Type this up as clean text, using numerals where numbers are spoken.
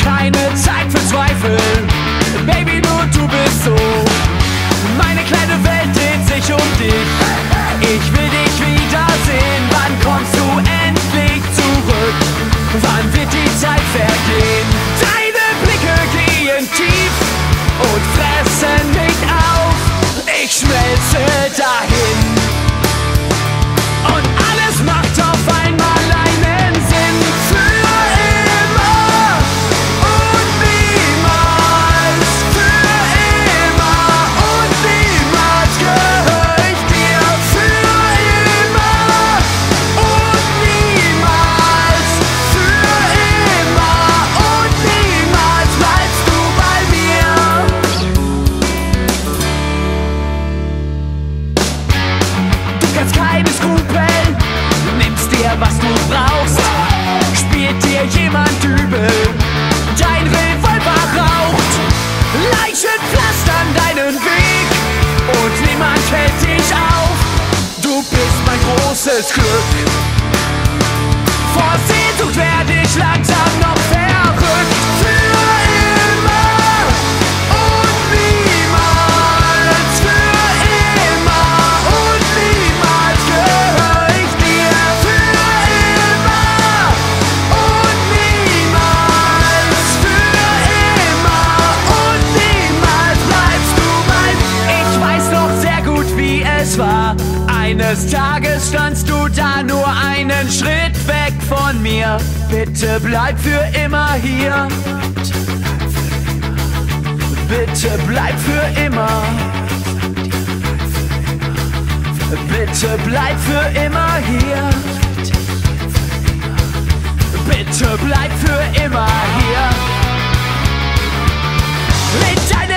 keine Zeit für Zweifel. Baby, nur du bist so. Meine kleine Welt dreht sich um dich. Ich will dich wiedersehen. Wann kommst du endlich zurück? Wann wird die Zeit vergehen? Deine Blicke gehen tief und fressen mich auf. Ich schmelze dahin und alles macht auf einmal einen Sinn. Für immer und niemals. Für immer und niemals gehör ich dir. Für immer und niemals. Für immer und niemals bleibst du bei mir. Du kannst keine Skrupel, nimmst dir was du brauchst. Spielt dir jemand übel, dein Revolver raucht. Leichen pflastern deinen Weg und niemand hält dich auf. Du bist mein großes Glück. Vor Sehnsucht werd ich langsam noch verrückt. Für immer und niemals. Für immer und niemals gehör ich dir. Für immer und niemals. Für immer und niemals bleibst du mein. Ich weiß noch sehr gut, wie es war. Eines Tages standst du da nur einen Schritt weg von mir. Bitte bleib für immer hier. Bitte bleib für immer. Bitte bleib für immer hier. Bitte bleib für immer hier. Mit deinem